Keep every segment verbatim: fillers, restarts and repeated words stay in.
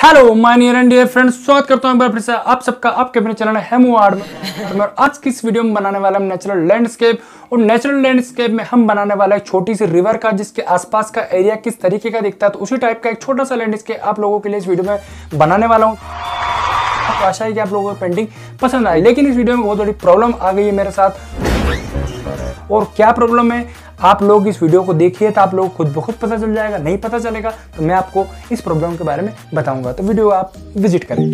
Hello my near and dear friends, स्वागत करता हूं एक बार फिर से आप सबका आपके अपने चैनल हेमू आर्ट में। और आज की इस वीडियो में बनाने वाला हम नेचुरल लैंडस्केप। और नेचुरल लैंडस्केप में हम बनाने वाला एक छोटी सी रिवर का, जिसके आसपास का एरिया किस तरीके का दिखता है, तो उसी टाइप का एक छोटा सा लैंडस्केप आप लोगों के लिए इस वीडियो में बनाने वाला हूँ। तो आशा है कि आप लोगों को पेंटिंग पसंद आई। लेकिन इस वीडियो में बहुत बड़ी प्रॉब्लम आ गई है मेरे साथ। और क्या प्रॉब्लम है, आप लोग इस वीडियो को देखिए तो आप लोग खुद ब खुद पता चल जाएगा। नहीं पता चलेगा तो मैं आपको इस प्रॉब्लम के बारे में बताऊंगा, तो वीडियो आप विजिट करें।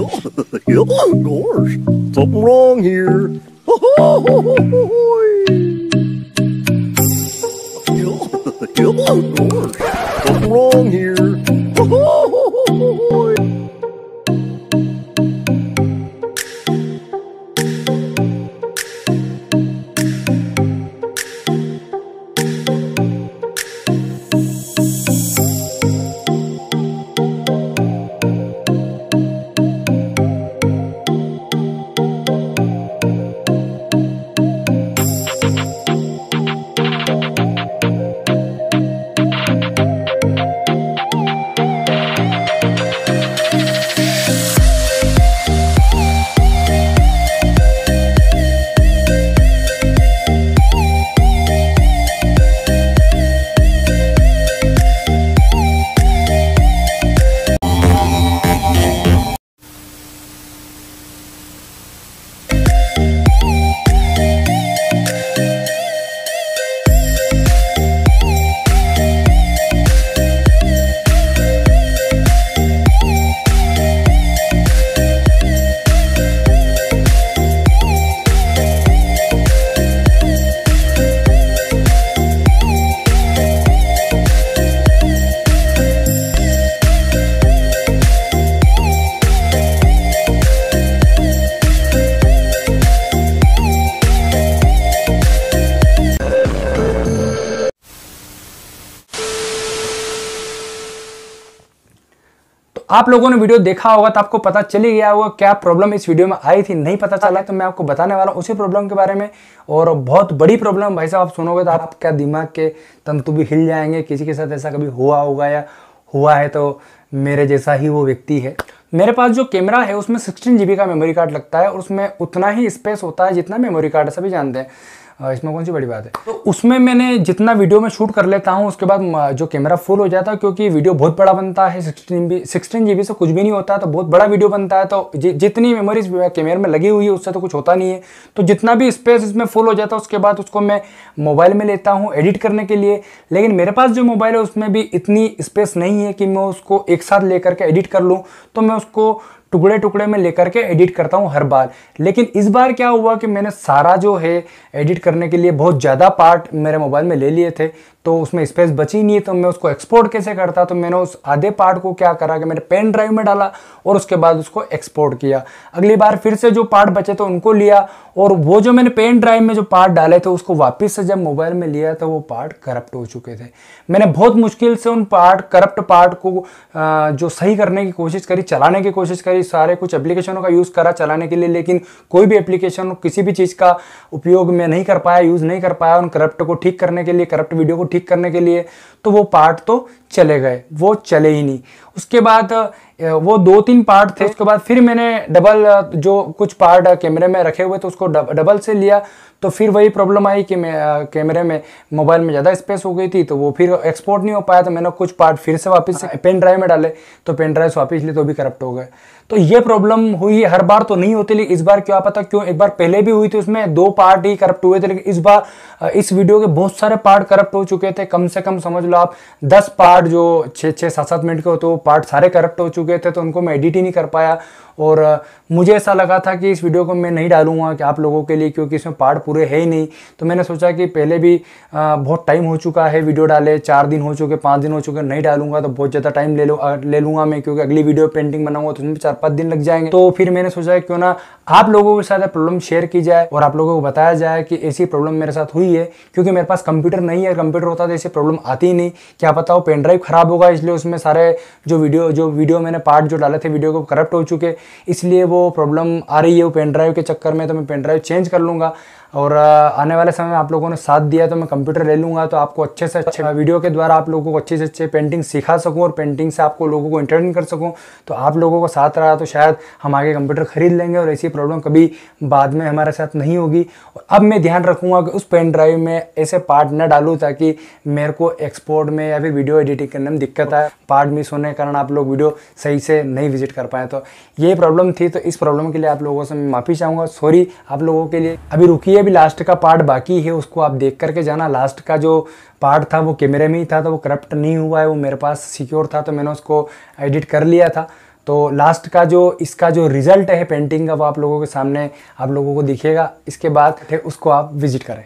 आप लोगों ने वीडियो देखा होगा तो आपको पता चली गया होगा क्या प्रॉब्लम इस वीडियो में आई थी। नहीं पता चला तो मैं आपको बताने वाला हूँ उसी प्रॉब्लम के बारे में। और बहुत बड़ी प्रॉब्लम, भाई साहब आप सुनोगे तो आपका दिमाग के तंतु भी हिल जाएंगे। किसी के साथ ऐसा कभी हुआ होगा या हुआ है तो मेरे जैसा ही वो व्यक्ति है। मेरे पास जो कैमरा है उसमें सिक्सटीन जी बी का मेमोरी कार्ड लगता है और उसमें उतना ही स्पेस होता है जितना मेमोरी कार्ड, सभी जानते हैं। इसमें कौन सी बड़ी बात है। तो उसमें मैंने जितना वीडियो में शूट कर लेता हूँ उसके बाद जो कैमरा फुल हो जाता है, क्योंकि वीडियो बहुत बड़ा बनता है। Sixteen B sixteen G B से कुछ भी नहीं होता है, तो बहुत बड़ा वीडियो बनता है। तो जि, जितनी मेमोरीज कैमरे में लगी हुई है उससे तो कुछ होता नहीं है। तो जितना भी स्पेस इसमें फुल हो जाता है उसके बाद उसको मैं मोबाइल में लेता हूँ एडिट करने के लिए। लेकिन मेरे पास जो मोबाइल है उसमें भी इतनी स्पेस नहीं है कि मैं उसको एक साथ लेकर के एडिट कर लूँ। तो मैं उसको टुकड़े टुकड़े में लेकर के एडिट करता हूं हर बार। लेकिन इस बार क्या हुआ कि मैंने सारा जो है एडिट करने के लिए बहुत ज़्यादा पार्ट मेरे मोबाइल में ले लिए थे, तो उसमें स्पेस बची नहीं है। तो मैं उसको एक्सपोर्ट कैसे करता, तो मैंने उस आधे पार्ट को क्या करा कि मैंने पेन ड्राइव में डाला और उसके बाद उसको एक्सपोर्ट किया। अगली बार फिर से जो पार्ट बचे थे उनको लिया, और वो जो मैंने पेन ड्राइव में जो पार्ट डाले थे उसको वापस से जब मोबाइल में लिया तो वो पार्ट करप्ट हो चुके थे। मैंने बहुत मुश्किल से उन पार्ट करप्ट पार्ट को जो सही करने की कोशिश करी, चलाने की कोशिश करी, सारे कुछ एप्लीकेशनों का यूज़ करा चलाने के लिए। लेकिन कोई भी एप्लीकेशन किसी भी चीज़ का उपयोग मैं नहीं कर पाया, यूज़ नहीं कर पाया उन करप्ट को ठीक करने के लिए, करप्ट वीडियो को ठीक करने के लिए। तो वो पार्ट तो चले गए, वो चले ही नहीं। उसके बाद वो दो तीन पार्ट थे, उसके बाद फिर मैंने डबल जो कुछ पार्ट कैमरे में रखे हुए तो उसको डबल से लिया। तो फिर वही प्रॉब्लम आई कि मैं कैमरे में मोबाइल में ज़्यादा स्पेस हो गई थी, तो वो फिर एक्सपोर्ट नहीं हो पाया। तो मैंने कुछ पार्ट फिर से वापस से पेन ड्राइव में डाले, तो पेन ड्राइव से वापस लिए तो भी करप्ट हो गए। तो ये प्रॉब्लम हुई, हर बार तो नहीं होती, लेकिन इस बार क्या पता क्यों, एक बार पहले भी हुई थी, उसमें दो पार्ट ही करप्ट हुए थे। लेकिन इस बार इस वीडियो के बहुत सारे पार्ट करप्ट हो चुके थे। कम से कम समझ लो आप दस पार्ट जो छः छः सात सात मिनट के होते वो पार्ट सारे करप्ट हो चुके थे। तो उनको मैं एडिट ही नहीं कर पाया। और मुझे ऐसा लगा था कि इस वीडियो को मैं नहीं डालूंगा कि आप लोगों के लिए, क्योंकि इसमें पार्ट पूरे है ही नहीं। तो मैंने सोचा कि पहले भी आ, बहुत टाइम हो चुका है वीडियो डाले, चार दिन हो चुके, पाँच दिन हो चुके, नहीं डालूंगा तो बहुत ज़्यादा टाइम ले लो ले लूँगा मैं, क्योंकि अगली वीडियो पेंटिंग बनाऊंगा तो उसमें चार पाँच दिन लग जाएंगे। तो फिर मैंने सोचा क्यों ना आप लोगों के साथ प्रॉब्लम शेयर की जाए और आप लोगों को बताया जाए कि ऐसी प्रॉब्लम मेरे साथ हुई है। क्योंकि मेरे पास कंप्यूटर नहीं है, कंप्यूटर होता तो ऐसी प्रॉब्लम आती ही नहीं। क्या पता हो पेन ड्राइव खराब होगा, इसलिए उसमें सारे जो वीडियो जो वीडियो मैंने पार्ट जो डाले थे वीडियो को करप्ट हो चुके, इसलिए वो प्रॉब्लम आ रही है वो पेन ड्राइव के चक्कर में। तो मैं पेन ड्राइव चेंज कर लूँगा। और आने वाले समय में आप लोगों ने साथ दिया तो मैं कंप्यूटर ले लूँगा, तो आपको अच्छे से अच्छे वीडियो के द्वारा आप लोगों को अच्छे से अच्छे पेंटिंग सिखा सकूँ और पेंटिंग से आपको लोगों को एंटरटेन कर सकूँ। तो आप लोगों को साथ रहा तो शायद हम आगे कंप्यूटर खरीद लेंगे और ऐसी प्रॉब्लम कभी बाद में हमारे साथ नहीं होगी। और अब मैं ध्यान रखूँगा कि उस पेन ड्राइव में ऐसे पार्ट न डालूँ ताकि मेरे को एक्सपोर्ट में या फिर वीडियो एडिटिंग करने में दिक्कत आए, पार्ट मिस होने के कारण आप लोग वीडियो सही से नहीं विजिट कर पाए। तो ये प्रॉब्लम थी, तो इस प्रॉब्लम के लिए आप लोगों से मैं माफ़ी चाहूँगा, सॉरी आप लोगों के लिए। अभी रुकिए, अभी लास्ट का पार्ट बाकी है, उसको आप देख करके जाना। लास्ट का जो पार्ट था वो कैमरे में ही था, तो वो करप्ट नहीं हुआ है, वो मेरे पास सिक्योर था, तो मैंने उसको एडिट कर लिया था। तो लास्ट का जो इसका जो रिजल्ट है पेंटिंग का वो आप लोगों के सामने आप लोगों को दिखेगा। इसके बाद उसको आप विजिट करें।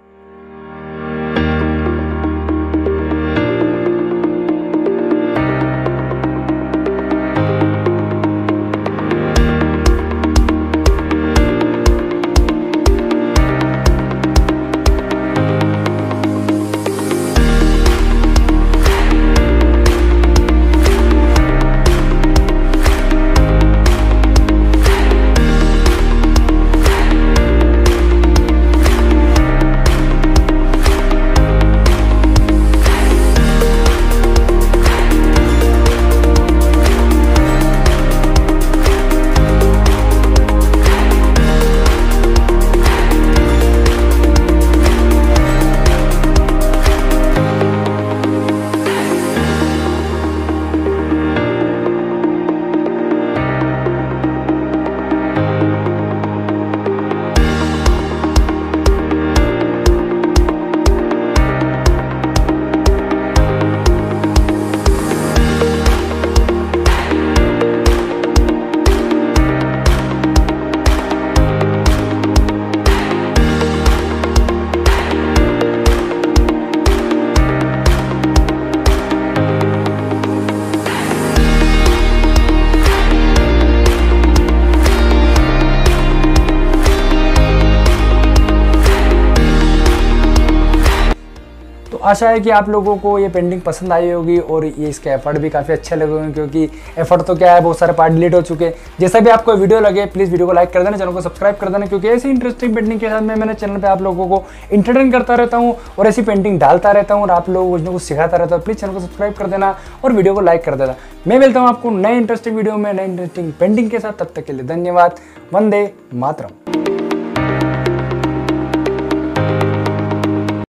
आशा है कि आप लोगों को ये पेंटिंग पसंद आई होगी और ये इसके एफर्ट भी काफ़ी अच्छे लगे होंगे, क्योंकि एफर्ट तो क्या है, बहुत सारे पार्ट डिलीट हो चुके हैं। जैसा भी आपको वीडियो लगे प्लीज़ वीडियो को लाइक कर देना, चैनल को सब्सक्राइब कर देना, क्योंकि ऐसी इंटरेस्टिंग पेंटिंग के साथ मैं मेरे चैनल पर आप लोगों को इंटरटेन करता रहता हूँ और ऐसी पेंटिंग डालता रहता हूँ और आप लोगों को कुछ ना कुछ सिखाता रहता हूँ। प्लीज़ चैनल को सब्सक्राइब कर देना और वीडियो को लाइक कर देना। मैं मिलता हूँ आपको नए इंटरेस्टिंग वीडियो में नए इंटरेस्टिंग पेंटिंग के साथ, तब तक के लिए धन्यवाद। वंदे मातरम।